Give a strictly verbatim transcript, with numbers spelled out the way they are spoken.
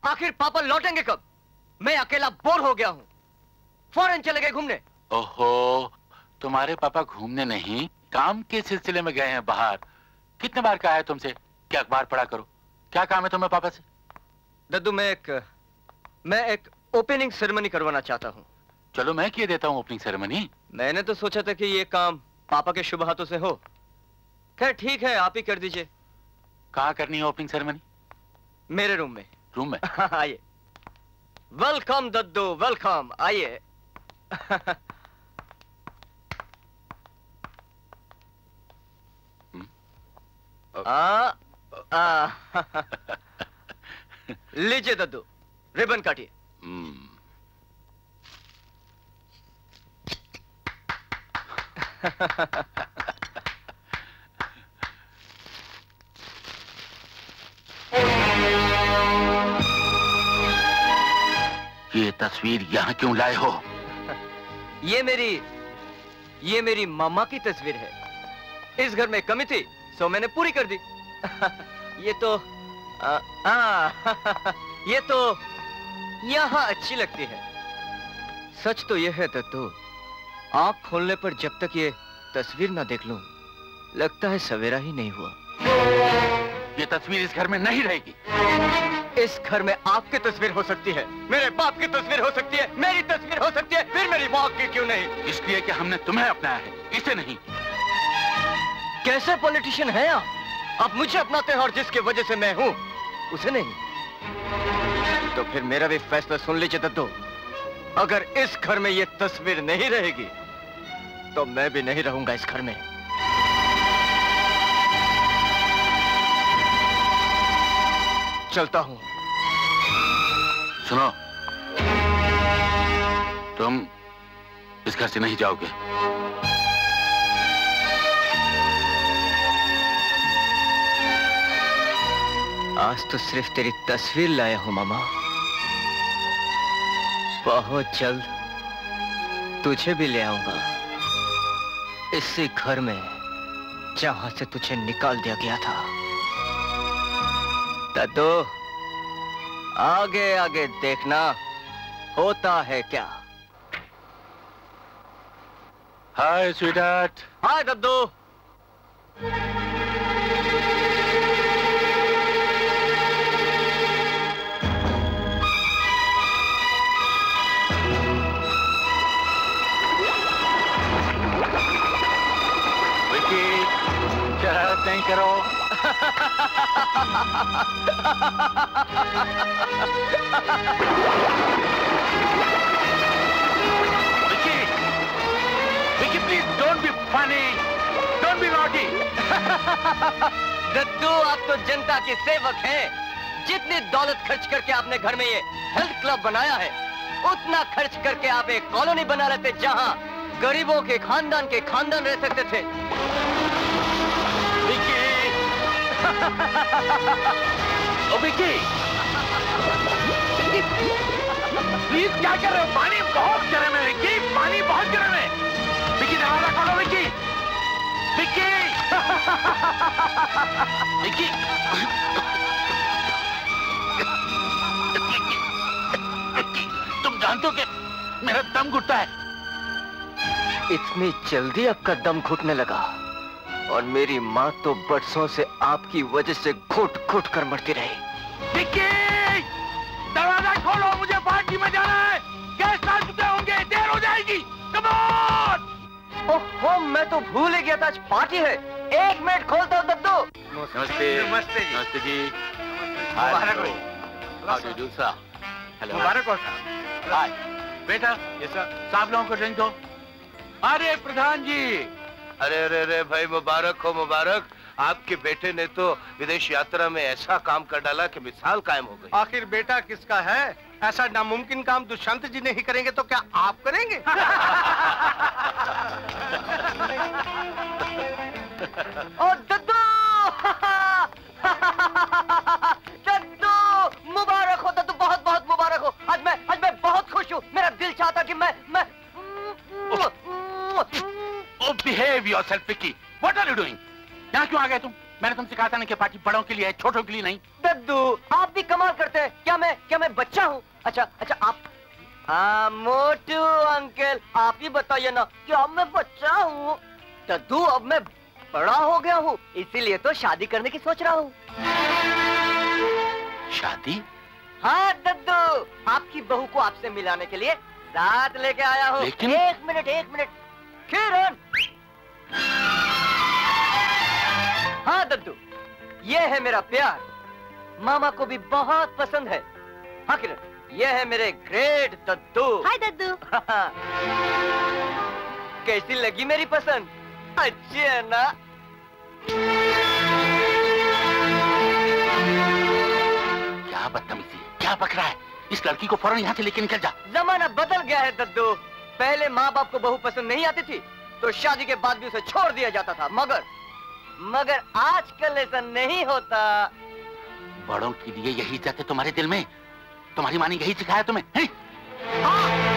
आखिर पापा लौटेंगे कब? मैं अकेला बोर हो गया हूँ। फौरन चले गए घूमने। ओहो, तुम्हारे पापा घूमने नहीं, काम के सिलसिले में गए हैं बाहर। कितने बार कहा है तुमसे कि अखबार पढ़ा करो? क्या काम है तुम्हें पापा से? दद्दू, मैं एक मैं एक ओपनिंग सेरेमनी करवाना चाहता हूँ। चलो मैं किए देता हूँ ओपनिंग सेरेमनी। मैंने तो सोचा था कि ये काम पापा के शुभ हाथों से हो। खैर ठीक है, आप ही कर दीजिए। कहाँ करनी है ओपनिंग सेरेमनी? मेरे रूम में। रूम में? आइए। वेलकम दद्दू, वेलकम, आइए। आ, आ, लीजिए दद्दू, रिबन काटिए। ये तस्वीर यहाँ क्यों लाए हो? ये मेरी ये मेरी मामा की तस्वीर है। इस घर में कमी थी, सो मैंने पूरी कर दी। ये तो आ, आ, ये तो यहाँ अच्छी लगती है। सच तो ये है दद्दू, आँख खोलने पर जब तक ये तस्वीर ना देख लूं, लगता है सवेरा ही नहीं हुआ। ये तस्वीर इस घर में नहीं रहेगी। इस घर में आपकी तस्वीर हो सकती है, मेरे बाप की तस्वीर हो सकती है, मेरी तस्वीर हो सकती है, फिर मेरी माँ की क्यों नहीं? इसलिए कि हमने तुम्हें अपनाया है, इसे नहीं। कैसे पॉलिटिशियन हैं आप? आप मुझे अपनाते हैं और जिसकी वजह से मैं हूं उसे नहीं। तो फिर मेरा भी फैसला सुन लीजिए दद्दू, अगर इस घर में ये तस्वीर नहीं रहेगी तो मैं भी नहीं रहूंगा इस घर में। चलता हूं। सुनो, तुम इस घर से नहीं जाओगे। आज तो सिर्फ तेरी तस्वीर लाया हूं मामा। बहुत जल्द तुझे भी ले आऊंगा इसी घर में जहां से तुझे निकाल दिया गया था। दद्दू, आगे आगे देखना होता है क्या। Hi sweetheart. हाय दद्दू। शरारत नहीं करो। Vicky, Vicky please don't be funny, don't be naughty. दद्दू, आप तो जनता के सेवक हैं। जितनी दौलत खर्च करके आपने घर में ये हेल्थ क्लब बनाया है, उतना खर्च करके आप एक कॉलोनी बना लेते जहां गरीबों के खानदान के खानदान रह सकते थे। विकी, ओ विकी, प्लीज क्या कर रहे हो? पानी बहुत गर्म है विकी, पानी बहुत गर्म है। विकी दरवाजा खोलो विकी, विकी, विकी, तुम जानते हो कि मेरा दम घुटता है। इतनी जल्दी आपका दम घुटने लगा? और मेरी माँ तो बरसों से आपकी वजह से घुट घुट कर मरती रही। विक्की, दरवाजा खोलो, मुझे पार्टी में जाना है। गेस्ट आ चुके होंगे, देर हो जाएगी। Come on. ओहो, मैं तो भूल ही गया था आज पार्टी है। एक मिनट खोलता हूँ दद्दू। नमस्ते। नमस्ते जी। नमस्ते जी। मुबारक हो। How do you sir? Hello. मुबारक हो साहब। हाय बेटा, ये सर साहब लोगों को ड्रिंक दो। अरे प्रधान जी। अरे अरे अरे भाई, मुबारक हो मुबारक। आपके बेटे ने तो विदेश यात्रा में ऐसा काम कर डाला कि मिसाल कायम हो गई। आखिर बेटा किसका है? ऐसा नामुमकिन काम दुष्यंत जी नहीं करेंगे तो क्या आप करेंगे? ओ दद्दू, दद्दू मुबारक हो दद्दू, बहुत बहुत मुबारक हो। आज मैं आज मैं बहुत खुश हूँ। मेरा दिल चाहता कि मैं मैं Oh, behave yourself, Vicky. What are you doing? यहाँ क्यों आ गए तुम? मैंने तुमसे कहा था ना कि पार्टी बड़ों के लिए है, छोटों के लिए नहीं। दद्दू, आप भी कमाल करते हैं। क्या मैं क्या मैं बच्चा हूँ? अच्छा अच्छा आप हाँ मोटू अंकल आप ही बताइए ना, क्या मैं बच्चा हूँ? दद्दू अब मैं बड़ा हो गया हूँ, इसीलिए तो शादी करने की सोच रहा हूँ। शादी? हाँ दद्दू, आपकी बहू को आपसे मिलाने के लिए साथ लेके आया हूँ। लेकिन... एक मिनट एक मिनट किरण। हाँ दद्दू, ये है मेरा प्यार, मामा को भी बहुत पसंद है। हाँ किरण, ये है मेरे ग्रेट दद्दू। हाय दद्दू। कैसी लगी मेरी पसंद? अच्छी है ना? क्या बदतमीजी, क्या बक रहा है? इस लड़की को फौरन यहाँ से लेके निकल जा। जमाना बदल गया है दद्दू। पहले माँ बाप को बहू पसंद नहीं आती थी तो शादी के बाद भी उसे छोड़ दिया जाता था, मगर मगर आजकल ऐसा नहीं होता। बड़ों के लिए यही इज्जत है तुम्हारे दिल में? तुम्हारी माँ ने यही सिखाया तुम्हें? हाँ।